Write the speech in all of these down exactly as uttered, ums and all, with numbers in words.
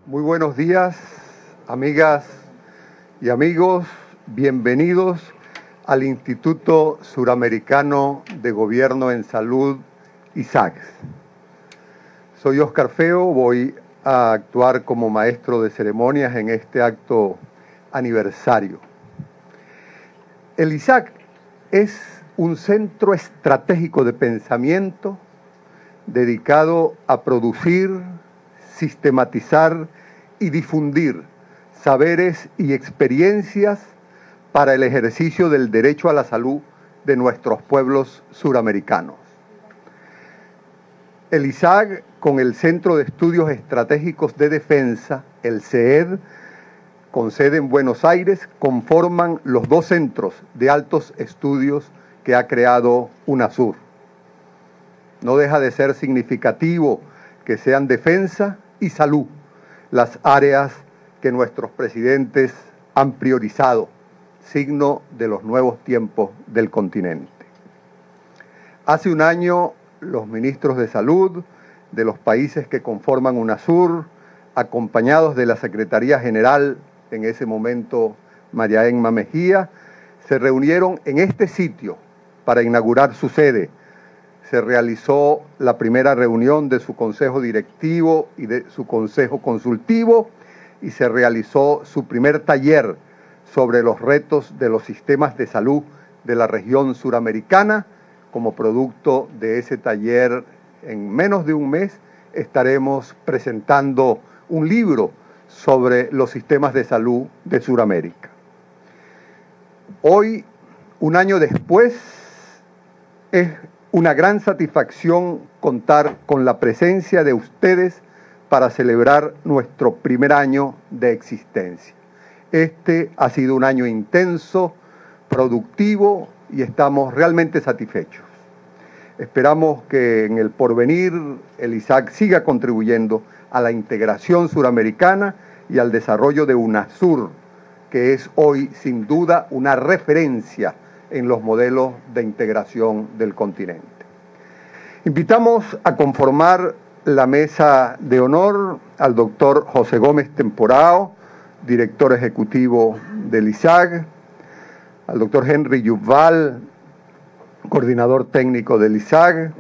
Muy buenos días, amigas y amigos. Bienvenidos al Instituto Suramericano de Gobierno en Salud, I S A G. Soy Oscar Feo, voy a actuar como maestro de ceremonias en este acto aniversario. El I S A G es un centro estratégico de pensamiento dedicado a producir, sistematizar y difundir saberes y experiencias para el ejercicio del derecho a la salud de nuestros pueblos suramericanos. El I S A G, con el Centro de Estudios Estratégicos de Defensa, el C E D, con sede en Buenos Aires, conforman los dos centros de altos estudios que ha creado UNASUR. No deja de ser significativo que sean defensa y salud las áreas que nuestros presidentes han priorizado, signo de los nuevos tiempos del continente. Hace un año, los ministros de salud de los países que conforman UNASUR, acompañados de la Secretaría General, en ese momento María Emma Mejía, se reunieron en este sitio para inaugurar su sede. Se realizó la primera reunión de su consejo directivo y de su consejo consultivo y se realizó su primer taller sobre los retos de los sistemas de salud de la región suramericana. Como producto de ese taller, en menos de un mes estaremos presentando un libro sobre los sistemas de salud de Suramérica. Hoy, un año después, es una gran satisfacción contar con la presencia de ustedes para celebrar nuestro primer año de existencia. Este ha sido un año intenso, productivo y estamos realmente satisfechos. Esperamos que en el porvenir el I S A G siga contribuyendo a la integración suramericana y al desarrollo de UNASUR, que es hoy sin duda una referencia en los modelos de integración del continente. Invitamos a conformar la mesa de honor al doctor José Gómez Temporao, director ejecutivo del I S A G, al doctor Henry Yuval, coordinador técnico del I S A G,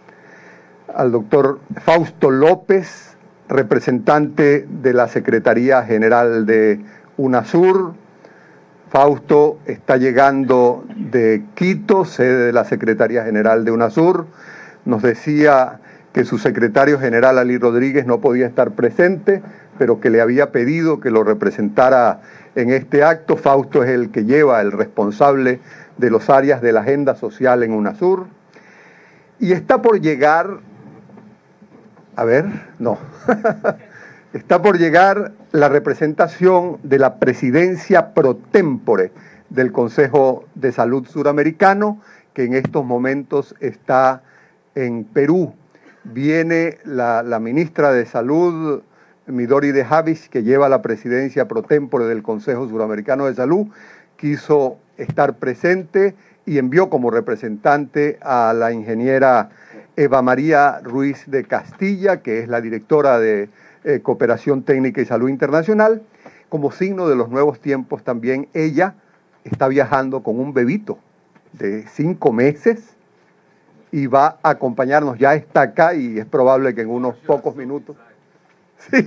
al doctor Fausto López, representante de la Secretaría General de UNASUR. Fausto está llegando de Quito, sede de la Secretaría General de UNASUR. Nos decía que su secretario general, Ali Rodríguez, no podía estar presente, pero que le había pedido que lo representara en este acto. Fausto es el que lleva, el responsable de los áreas de la agenda social en UNASUR. Y está por llegar, a ver, no, está por llegar la representación de la presidencia pro tempore del Consejo de Salud Suramericano, que en estos momentos está en Perú. Viene la, la ministra de Salud, Midori de Javis, que lleva la presidencia pro tempore del Consejo Suramericano de Salud, quiso estar presente y envió como representante a la ingeniera Eva María Ruiz de Castilla, que es la directora de eh, Cooperación Técnica y Salud Internacional. Como signo de los nuevos tiempos también ella está viajando con un bebito de cinco meses y va a acompañarnos, ya está acá y es probable que en unos pocos minutos. Sí.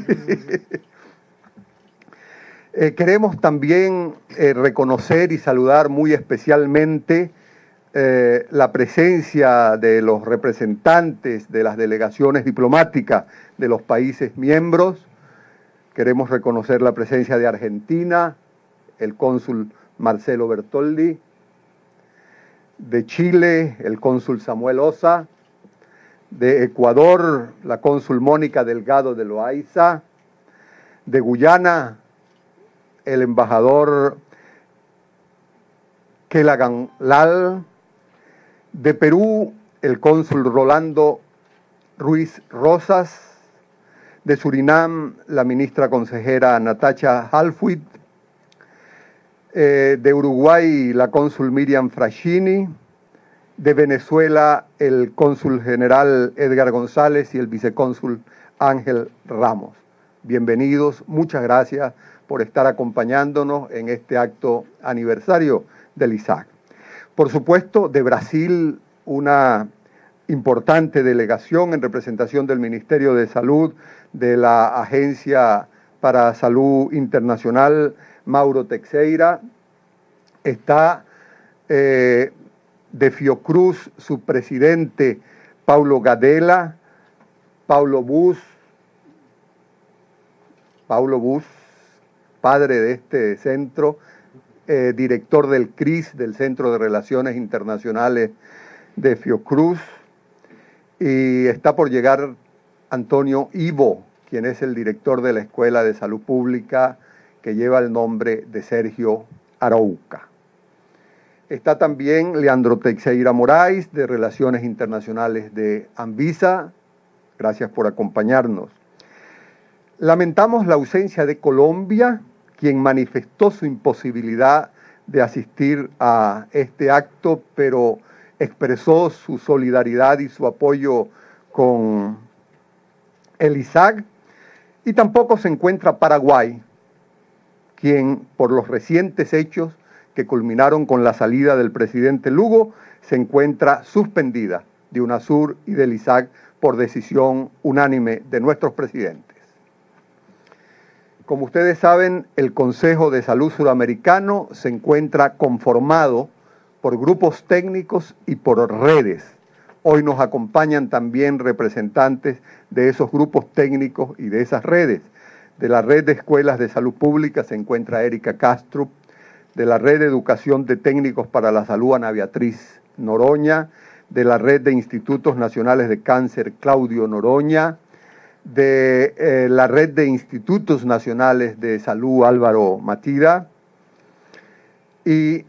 Eh, queremos también eh, reconocer y saludar muy especialmente eh, la presencia de los representantes de las delegaciones diplomáticas de los países miembros. Queremos reconocer la presencia de Argentina, el cónsul Marcelo Bertoldi, de Chile, el cónsul Samuel Osa, de Ecuador, la cónsul Mónica Delgado de Loaiza, de Guyana, el embajador Kelagan Lal, de Perú, el cónsul Rolando Ruiz Rosas, de Surinam, la ministra consejera Natacha Halfuit, eh, de Uruguay, la cónsul Miriam Fraschini, de Venezuela, el cónsul general Edgar González y el vicecónsul Ángel Ramos. bienvenidos, muchas gracias por estar acompañándonos en este acto aniversario del I S A C. Por supuesto, de Brasil, una importante delegación en representación del Ministerio de Salud, de la Agencia para Salud Internacional, Mauro Teixeira. Está eh, de Fiocruz su presidente, Paulo Gadela, Paulo Bus, Paulo Bus, padre de este centro, eh, director del C R I S, del Centro de Relaciones Internacionales de Fiocruz, y está por llegar Antonio Ivo, quien es el director de la Escuela de Salud Pública, que lleva el nombre de Sergio Arauca. Está también Leandro Teixeira Moraes, de Relaciones Internacionales de Anvisa. Gracias por acompañarnos. Lamentamos la ausencia de Colombia, quien manifestó su imposibilidad de asistir a este acto, pero expresó su solidaridad y su apoyo con el I S A C. Y tampoco se encuentra Paraguay, quien por los recientes hechos que culminaron con la salida del presidente Lugo, se encuentra suspendida de UNASUR y del I S A C por decisión unánime de nuestros presidentes. Como ustedes saben, el Consejo de Salud Suramericano se encuentra conformado por grupos técnicos y por redes. Hoy nos acompañan también representantes de esos grupos técnicos y de esas redes. De la Red de Escuelas de Salud Pública se encuentra Erika Castrup, de la Red de Educación de Técnicos para la Salud, Ana Beatriz Noroña, de la Red de Institutos Nacionales de Cáncer, Claudio Noroña, de eh, la Red de Institutos Nacionales de Salud, Álvaro Matida, y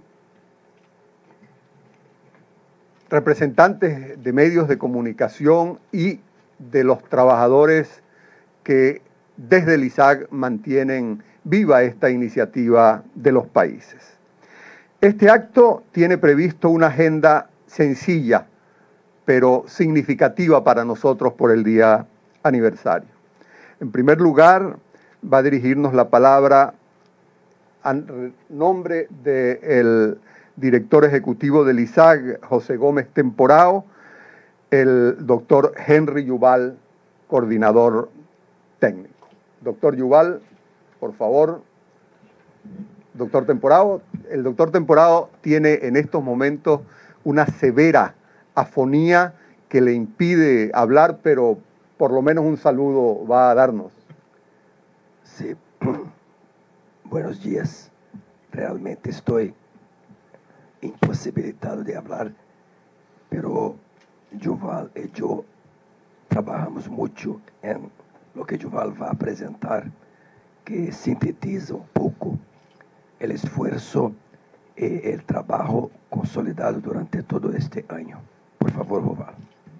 representantes de medios de comunicación y de los trabajadores que desde el I S A C mantienen viva esta iniciativa de los países. Este acto tiene previsto una agenda sencilla, pero significativa para nosotros por el día aniversario. En primer lugar, va a dirigirnos la palabra a nombre del director ejecutivo del I S A C, José Gómez Temporao, el doctor Henry Yuval, coordinador técnico. Doctor Yuval, por favor. Doctor Temporao, el doctor Temporao tiene en estos momentos una severa afonía que le impide hablar, pero por lo menos un saludo va a darnos. Sí, buenos días. Realmente estoy imposibilitado de hablar, pero Yuval y yo trabajamos mucho en lo que Yuval va a presentar, que sintetiza un poco el esfuerzo y el trabajo consolidado durante todo este año. Por favor, Yuval.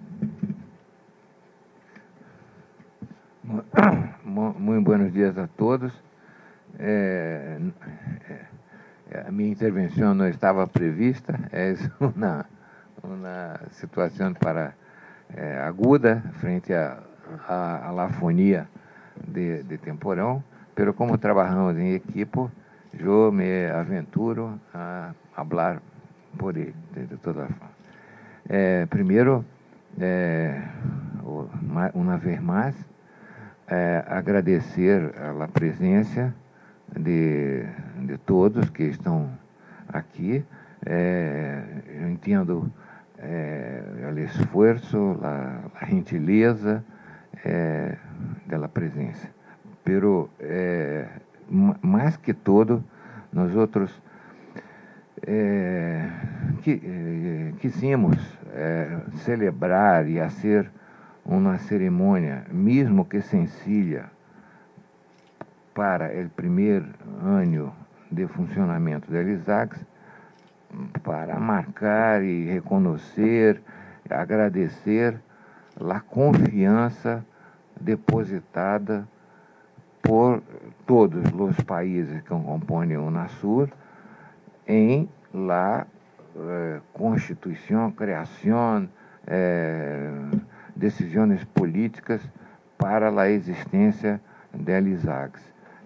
Muito buenos dias a todos. É, é, a minha intervenção não estava prevista, é uma, uma situação para, é, aguda frente à a, a, a lafonia de, de Temporão, pero como trabalhamos em equipo, eu me aventuro a falar por ele, de, de toda forma. É, primeiro, é, uma vez mais, É, agradecer a presença de, de todos que estão aqui. É, eu entendo é, o esforço, a, a gentileza é, da presença. Pero, é, mais que todo, nós outros é, que, é, quisimos é, celebrar e fazer uma cerimônia, mesmo que sencilla, para o primeiro ano de funcionamento da I S A C, para marcar e reconhecer, agradecer a confiança depositada por todos os países que compõem o UNASUR em la eh, constituição, criação, eh, decisões políticas para a existência del ISAGS.